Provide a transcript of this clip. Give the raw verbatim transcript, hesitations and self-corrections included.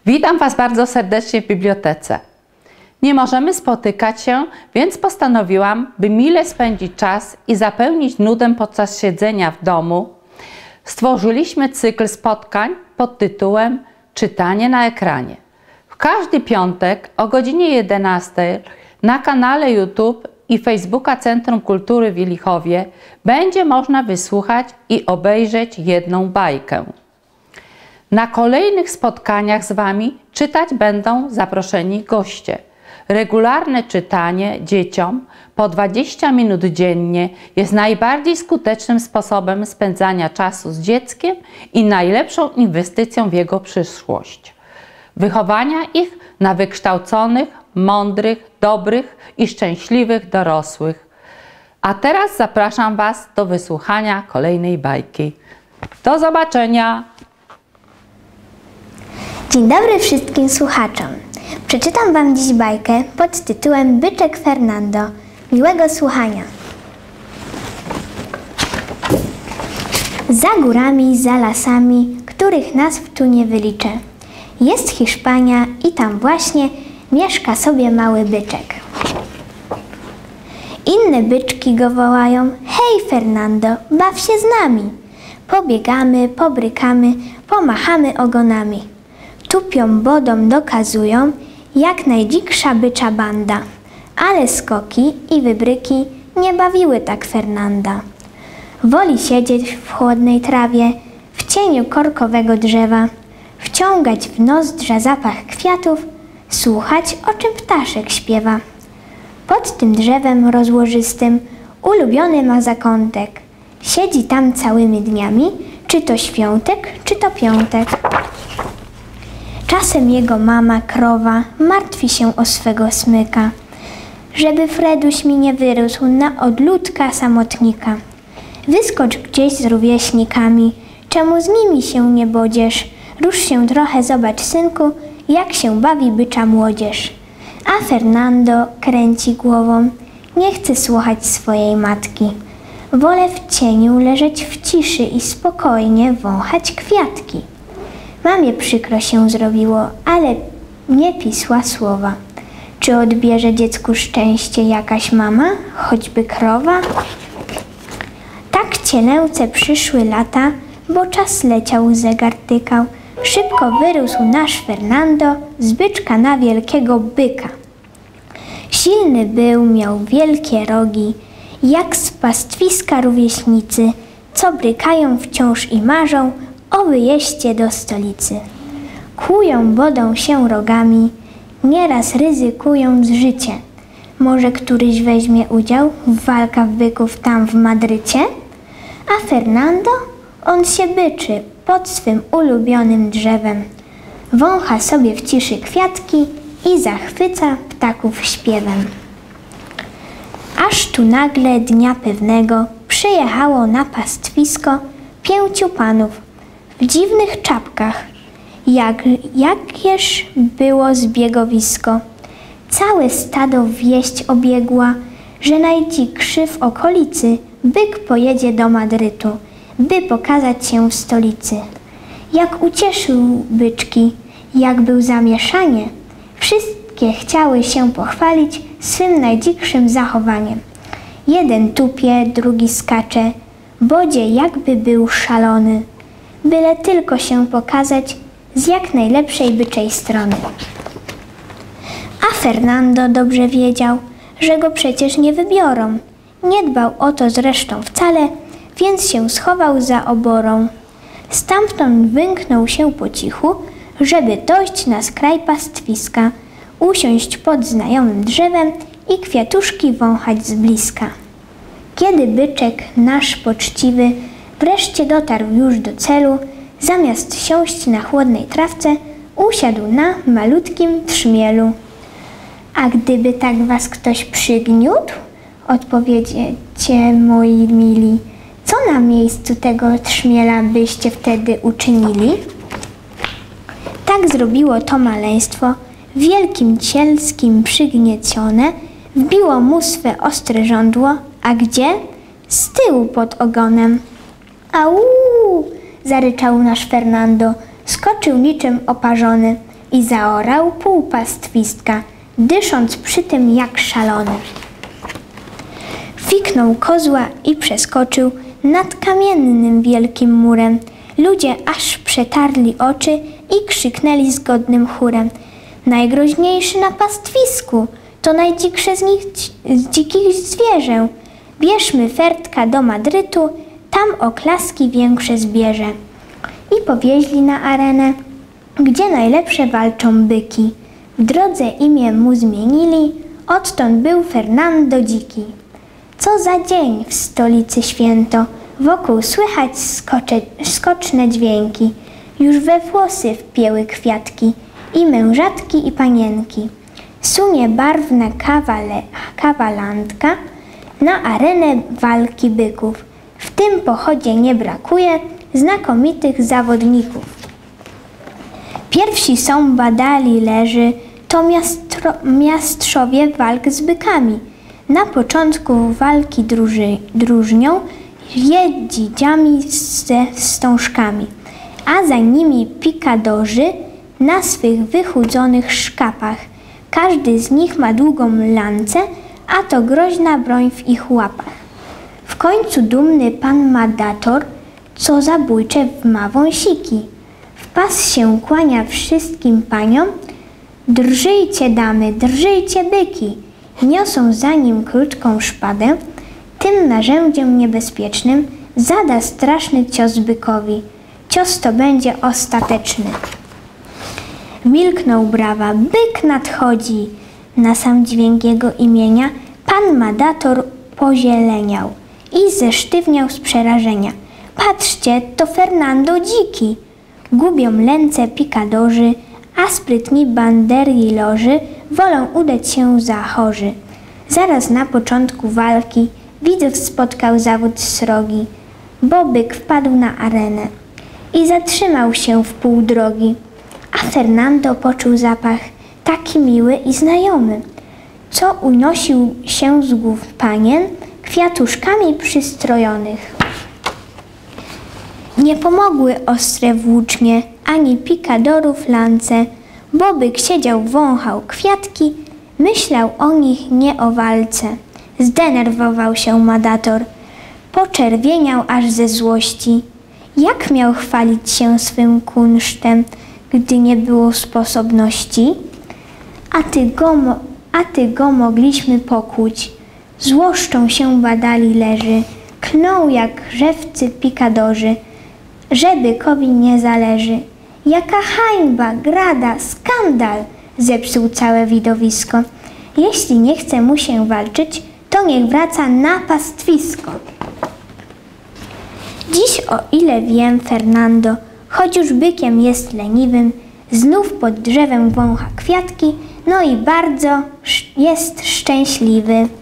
Witam Was bardzo serdecznie w bibliotece. Nie możemy spotykać się, więc postanowiłam, by mile spędzić czas i zapełnić nudę podczas siedzenia w domu. Stworzyliśmy cykl spotkań pod tytułem Czytanie na ekranie. W każdy piątek o godzinie jedenastej na kanale YouTube i Facebooka Centrum Kultury w Lichowie będzie można wysłuchać i obejrzeć jedną bajkę. Na kolejnych spotkaniach z Wami czytać będą zaproszeni goście. Regularne czytanie dzieciom po dwadzieścia minut dziennie jest najbardziej skutecznym sposobem spędzania czasu z dzieckiem i najlepszą inwestycją w jego przyszłość. Wychowania ich na wykształconych, mądrych, dobrych i szczęśliwych dorosłych. A teraz zapraszam Was do wysłuchania kolejnej bajki. Do zobaczenia! Dzień dobry wszystkim słuchaczom. Przeczytam Wam dziś bajkę pod tytułem Byczek Fernando. Miłego słuchania. Za górami, za lasami, których nazw tu nie wyliczę, jest Hiszpania i tam właśnie mieszka sobie mały byczek. Inne byczki go wołają: hej Fernando, baw się z nami. Pobiegamy, pobrykamy, pomachamy ogonami. Tupią, bodą, dokazują, jak najdziksza bycza banda. Ale skoki i wybryki nie bawiły tak Fernanda. Woli siedzieć w chłodnej trawie, w cieniu korkowego drzewa, wciągać w nozdrza zapach kwiatów, słuchać, o czym ptaszek śpiewa. Pod tym drzewem rozłożystym ulubiony ma zakątek. Siedzi tam całymi dniami, czy to świątek, czy to piątek. Czasem jego mama, krowa, martwi się o swego smyka, żeby Freduś mi nie wyrósł na odludka samotnika. Wyskocz gdzieś z rówieśnikami, czemu z nimi się nie bodziesz? Rusz się trochę, zobacz synku, jak się bawi bycza młodzież. A Fernando kręci głową, nie chce słuchać swojej matki. Wolę w cieniu leżeć w ciszy i spokojnie wąchać kwiatki. Mamie przykro się zrobiło, ale nie pisła słowa. Czy odbierze dziecku szczęście jakaś mama, choćby krowa? Tak cielęce przyszły lata, bo czas leciał, zegar tykał. Szybko wyrósł nasz Fernando z byczka na wielkiego byka. Silny był, miał wielkie rogi, jak z pastwiska rówieśnicy, co brykają wciąż i marzą o wyjeździe do stolicy. Kłują, bodą się rogami, nieraz ryzykując życie. Może któryś weźmie udział w walkach byków tam w Madrycie? A Fernando? On się byczy pod swym ulubionym drzewem. Wącha sobie w ciszy kwiatki i zachwyca ptaków śpiewem. Aż tu nagle dnia pewnego przyjechało na pastwisko pięciu panów w dziwnych czapkach, jak, jakież było zbiegowisko. Całe stado wieść obiegła, że najdzikszy w okolicy byk pojedzie do Madrytu, by pokazać się w stolicy. Jak ucieszył byczki, jak był zamieszanie, wszystkie chciały się pochwalić swym najdzikszym zachowaniem. Jeden tupie, drugi skacze, bodzie jakby był szalony, byle tylko się pokazać z jak najlepszej byczej strony. A Fernando dobrze wiedział, że go przecież nie wybiorą. Nie dbał o to zresztą wcale, więc się schował za oborą. Stamtąd wymknął się po cichu, żeby dojść na skraj pastwiska, usiąść pod znajomym drzewem i kwiatuszki wąchać z bliska. Kiedy byczek nasz poczciwy wreszcie dotarł już do celu, zamiast siąść na chłodnej trawce, usiadł na malutkim trzmielu. A gdyby tak was ktoś przygniótł, odpowiedziecie moi mili, co na miejscu tego trzmiela byście wtedy uczynili? Tak zrobiło to maleństwo, wielkim cielskim przygniecione, wbiło mu swe ostre żądło, a gdzie? Z tyłu pod ogonem. Au! Zaryczał nasz Fernando, skoczył niczym oparzony. i zaorał pół pastwiska, dysząc przy tym jak szalony. Fiknął kozła i przeskoczył nad kamiennym wielkim murem. Ludzie aż przetarli oczy i krzyknęli zgodnym chórem: najgroźniejszy na pastwisku, to najdziksze z, nich, z dzikich zwierzę. Bierzmy Ferdka do Madrytu, tam oklaski większe zbierze. I powieźli na arenę, gdzie najlepsze walczą byki. W drodze imię mu zmienili, odtąd był Fernando Dziki. Co za dzień w stolicy święto, wokół słychać skocze, skoczne dźwięki. Już we włosy wpięły kwiatki i mężatki i panienki. Sunie barwna kawale, kawalantka na arenę walki byków. W tym pochodzie nie brakuje znakomitych zawodników. Pierwsi są badali leży, to miastro, miastrzowie walk z bykami. Na początku walki druży, drużnią jeździami ze wstążkami, a za nimi pikadorzy na swych wychudzonych szkapach. Każdy z nich ma długą lancę, a to groźna broń w ich łapach. W końcu dumny pan Madator, co zabójcze ma wąsiki. W pas się kłania wszystkim paniom: drżyjcie damy, drżyjcie byki. Niosą za nim krótką szpadę, tym narzędziem niebezpiecznym zada straszny cios bykowi. Cios to będzie ostateczny. Milknął brawa, byk nadchodzi. Na sam dźwięk jego imienia pan Madator pozieleniał i zesztywniał z przerażenia. Patrzcie, to Fernando Dziki. Gubią lęce pikadorzy, a sprytni banderlilorzy wolą udać się za chorzy. Zaraz na początku walki widzów spotkał zawód srogi, bo byk wpadł na arenę i zatrzymał się w pół drogi. A Fernando poczuł zapach taki miły i znajomy, co unosił się z głów panien kwiatuszkami przystrojonych. Nie pomogły ostre włócznie, ani pikadorów lance, bo byk siedział, wąchał kwiatki, myślał o nich, nie o walce. Zdenerwował się Madator, poczerwieniał aż ze złości. Jak miał chwalić się swym kunsztem, gdy nie było sposobności? A ty go, a ty go mogliśmy pokłuć. Złoszczą się badali leży, klną jak rzewcy pikadorzy, że bykowi nie zależy. Jaka hańba, grada, skandal! Zepsuł całe widowisko. Jeśli nie chce mu się walczyć, to niech wraca na pastwisko. Dziś, o ile wiem, Fernando, choć już bykiem jest leniwym, znów pod drzewem wącha kwiatki, no i bardzo jest szczęśliwy.